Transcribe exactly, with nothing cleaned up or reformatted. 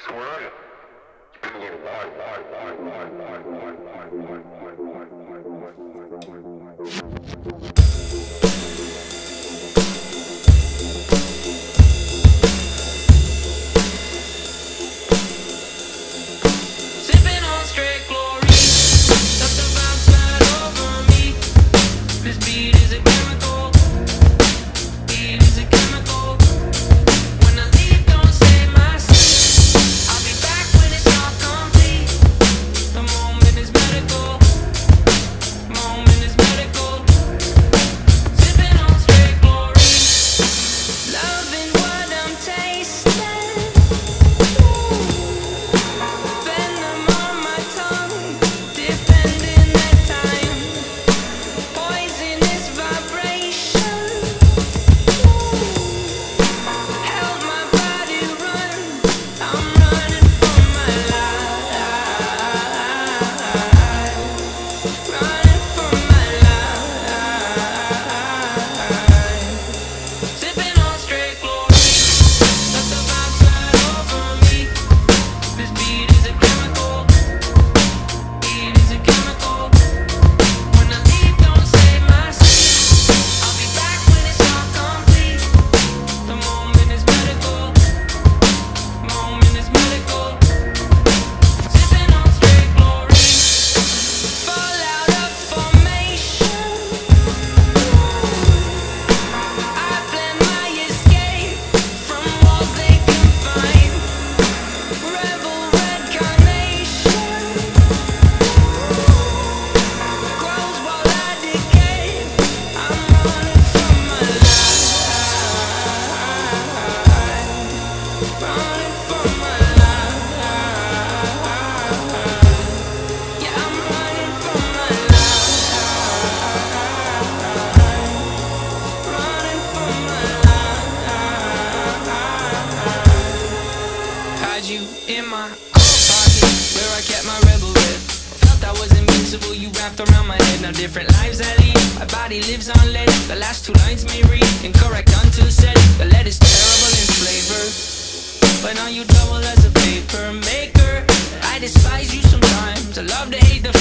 So where are you? It's been a little while, while, while, while, while, while, while, while, while, while, Sipping on straight chlorine, let the vibe slide over me. This beat is a chemical, beat is a chemical. When I leave, don't say my seat. I'll be back when it's all complete. The moment is medical, moment is medical. Sipping on straight chlorine, loving what I'm tasting. Venom on my tongue, defending that time. Poisonous vibration, held my body run. I'm running for my life, running for my life. Sipping on straight chlorine, let the vibe slide over me. This beat is a chemical, beat is a chemical. When I leave, don't say my seat. I'll be back when it's all complete. The moment is medical, moment is medical. Sipping on straight chlorine, fall out of formation. I plan my escape from walls they confine. Rebel red carnation grows while I decay. I'm running from my life, running from my life. Yeah, I'm running from my life, running from my life. Had you in my coat pocket, where I kept my rebel red. Felt I was invincible, you wrapped around my head. Now different lives I lead, my body lives on lead. The last two lines may read incorrect until said. The lead is terrible in flavor, but now you double as a paper maker. I despise you sometimes, I love to hate the